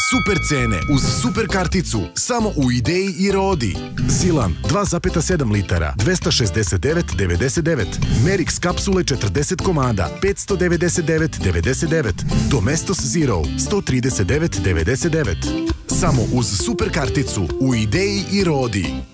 super cene uz super karticu samo u Ideji i Rodi. Silan 2,7 litara 269,99. Merix kapsule 40 komada 599,99. Domestos Zero 139,99. Samo uz super karticu u Ideji i Rodi.